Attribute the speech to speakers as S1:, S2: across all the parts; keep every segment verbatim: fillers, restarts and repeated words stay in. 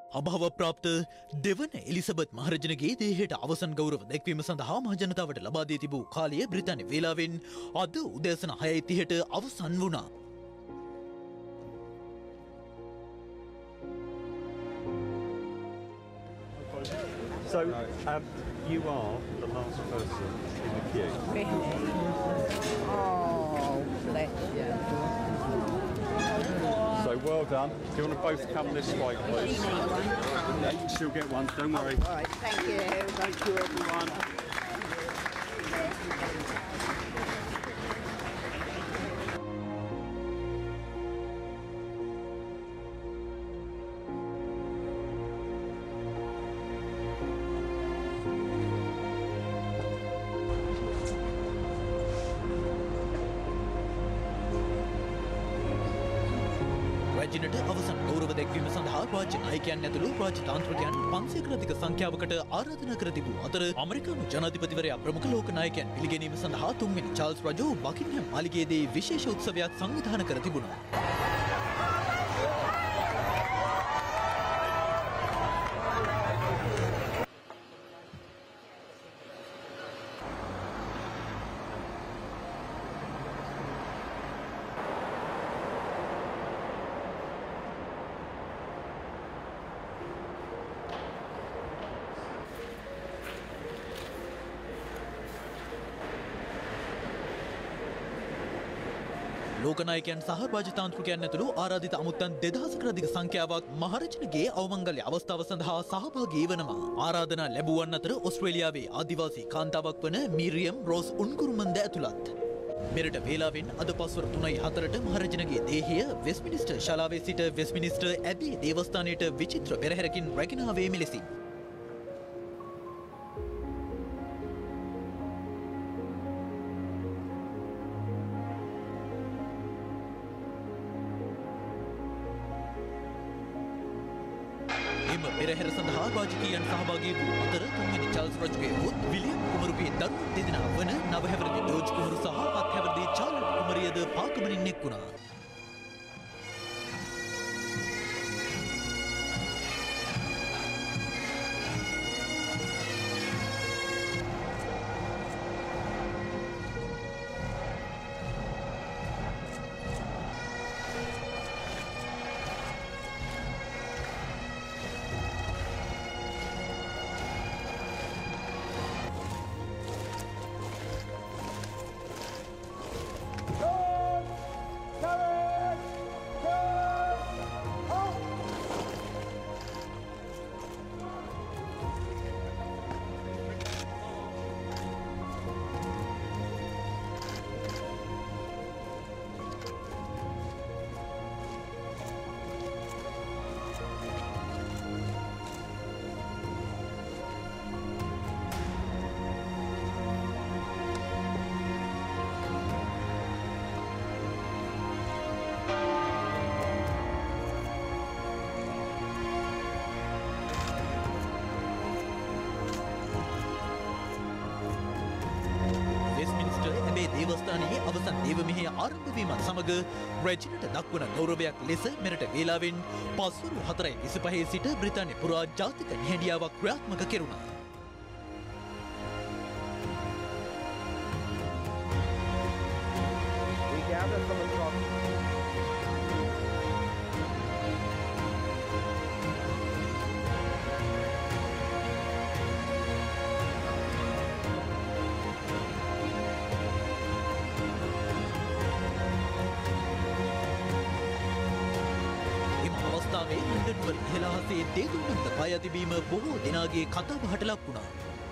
S1: අභාව ප්‍රාප්ත දෙවන එලිසබෙත් මහරජනගේ දේහයට අවසන් ගෞරව දැක්වීම සඳහා මහජනතාවට ලබා දී තිබූ කාලය බ්‍රිතාන්‍ය වේලාවෙන් අද උදෑසන හයයි තිහට අවසන් වුණා.
S2: So, um, you are the last person in the queue.
S3: Really? Oh, bless you.
S2: So, well done. Do you want to both come this way, please? Yeah, you can still get one, don't worry.
S3: All right, thank you.
S2: Thank you, everyone.
S1: රජනට අවසන් ගෞරව දැක්වීම සඳහා රාජ්‍ය නායකයන් ඇතුළු රාජ්‍ය තාන්ත්‍රිකයන් පන්සියයකට අධික සංඛ්‍යාවකට ආරාධනා කර තිබූ අතර ඇමරිකානු ජනාධිපතිවරයා ප්‍රමුඛ ලෝක නායකයන් පිළිගැනීම සඳහා තුන්වෙනි චාල්ස් රජු බකින්හම් මාලිගයේදී විශේෂ උත්සවයක් සංවිධානය කර තිබුණා. ලෝකනායකයන් සහ රාජතාන්ත්‍රිකයන් ඇතුළු ආරාධිත අමුත්තන් දෙදහසකට අධික සංඛ්‍යාවක් මහරජනගේ අවමංගල්‍ය අවස්ථාව සඳහා සහභාගී වනවා. ආරාධනා ලැබුවන් අතර ඔස්ට්‍රේලියාවේ ආදිවාසී කාන්තාවක් වන මීරියම් රෝස් උන්කුරුමන්ද ඇතුළත්. මෙරට වේලාවෙන් අද පස්වර තුනයි හතරට මහරජනගේ දේහය වෙස්මිනිස්ටර් ශාලාවේ සිට වෙස්මිනිස්ටර් ඇබේ දේවස්ථානයට විචිත්‍ර පෙරහැරකින් රැගෙන ආවේ මෙලෙසින්. පෙරහැර සඳහා රාජකීයයන් සහභාගී වූ අතර තුන්වෙනි චාල්ස් රජුගේ පුත් විලියම් කුමරුගේ දරුවෝ දෙදෙනා වන නව හැවිරිදි ජෝර්ජ් කුමරු සහ හත් හැවිරිදි චාර්ලට් කුමරියද පාකමනින් එක් වුණා. දේවස්ථානයේ අවසන් දේව මෙහෙය ආරම්භ වීමත් සමග රජනට දක්වන ගෞරවයක් ලෙස මෙරට වේලාවෙන් පස්වරු හතරයි විසිපහේ සිට බ්‍රිතාන්‍ය පුරා ජාතික නිහඬියාවක් ක්‍රියාත්මක කෙරුණා. ලන්ඩන්වල ඉහළහසේ දේදුන්නන්ද පය ඇතිවීම බොහෝ දෙනාගේ කතාබහට ලක් වුණා.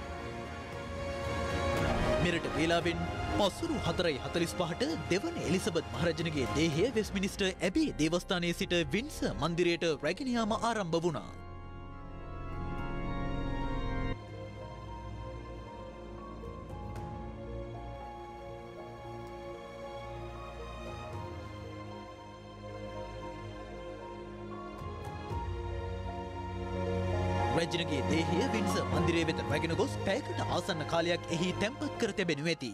S1: මෙරට වේලාවෙන් පස්වරු හතරයි හතලිස් පහට දෙවන එලිසබෙත් මහරජනගේ දේහය වෙස්මිනිස්ටර් ඇබේ දේවස්ථානයේ සිට වින්සර් මන්දිරයට රැගෙන යාම ආරම්භ වුණා. රජනගේ දේහය වින්සර් මන්දිරය වෙත රැගෙන ගොස් පැයකට ආසන්න කාලයක් එහි තැන්පත් කර තිබෙනු ඇති.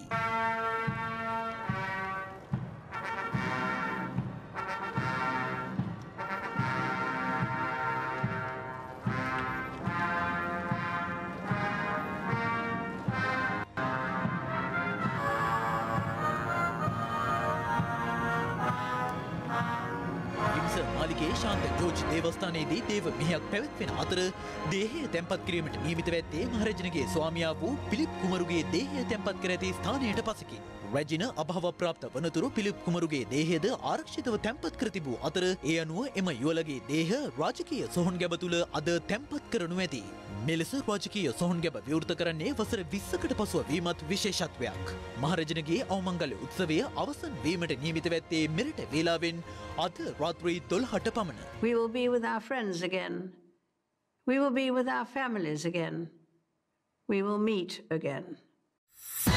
S1: මාලිගයේ ශාන්ත ජෝර්ජ් දේවස්ථානයේදී දේව මිහියක් පැවැත්වෙන අතර දේහය තැන්පත් කිරීමට නියමිත ඇත්තේ මහරජනගේ ස්වාමියා වූ පිලිප් කුමරුගේ දේහය තැන්පත් කර ඇති ස්ථානයට පසකින්. රැජින අභාවප්‍රාප්ත වනතුරු පිලිප් කුමරුගේ දේහයද ආරක්ෂිතව තැන්පත් කර තිබූ අතර ඒ අනුව එම යුවලගේ දේහ රාජකීය සොහොන් ගැබ තුළ අද තැන්පත් කරනු ඇති. මෙලෙස රාජකීය සොහොන් ගැබ විවෘත කරන්නේ වසර විස්සකට පසුව වීමත් විශේෂත්වයක්. මහරජනගේ අවමංගල්‍ය උත්සවය අවසන් වීමට නියමිත ඇත්තේ මෙරට වේලාවෙන් අද රාත්‍රී දොළහට පමණ.
S4: We will be with our friends again. We will be with our families again. We will meet again.